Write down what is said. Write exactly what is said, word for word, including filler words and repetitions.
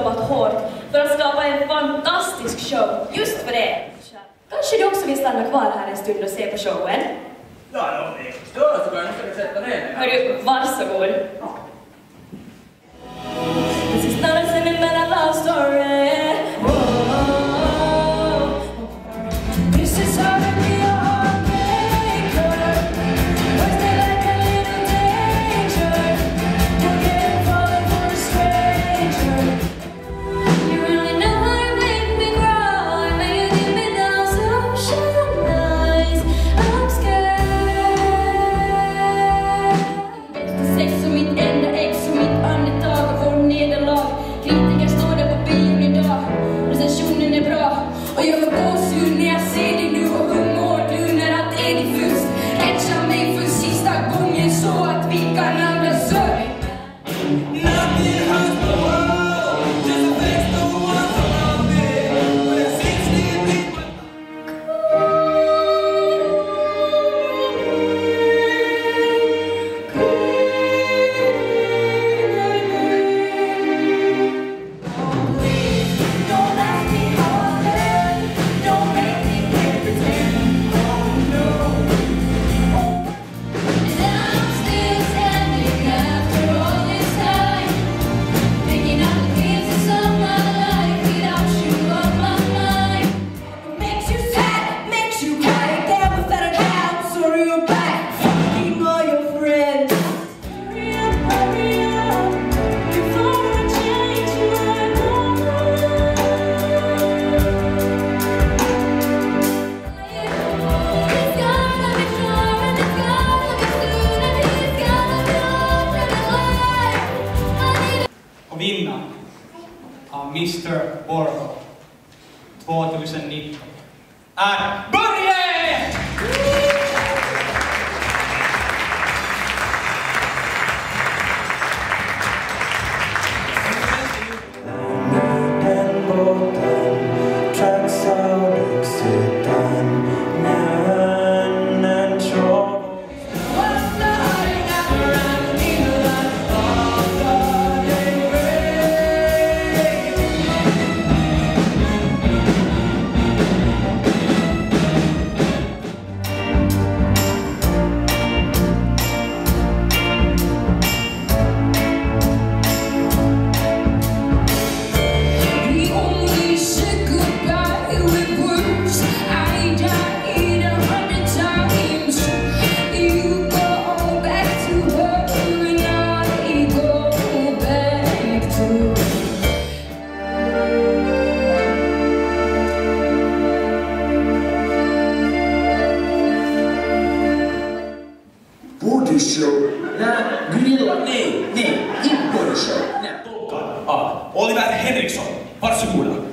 jobbat hårt för att skapa en fantastisk show just för er. Kanske du också vill stanna kvar här en stund och se på showen? Ja, om det förstår så kan jag sätta ner mig. Hörru, varsågod. Ja. This is not a sentimental love story. Whoa. This is how to be a heartbreaker. Was there like a little danger? You're getting falling for a stranger. You really know how to make me cry. When you leave me down so shut eyes. I'm scared. Bästa sex och mitt enda ex och mitt andetag och vår nederlag. Kritiker står där på bion idag. Recensionen är bra. Och jag får gåshud när jag ser dig nu. Och hur mår du när allt är diffust? Catcha mig för sista gången så att vi kan andas upp. Nothing hurts the world, just affects the ones around me. When it seems to be Don't ask me how I feel. Don't make me pretend. Oh no. And I'm still standing after all this time, picking up the pieces of my life without you on my mind. Makes you sad, makes you cry. There without a doubt, sorry you're back. Fucking all your friends. Hurry up, hurry up, before I change my mind. It's gonna be sure and it's gonna be soon and it's gonna be over the life. I need Och vinna av mister Borgo tjugonitton är Börje! Den båten tracks out utsidan männen tjov. What's starting up around me like all starting rain? We only said goodbye with words. I died a hundred times. You go back to her and I go back to Body show. Nää, Gunilla, nej, nej, inte Body Show. Nää, Tolkad av Oliver Henriksson. Varsågoda.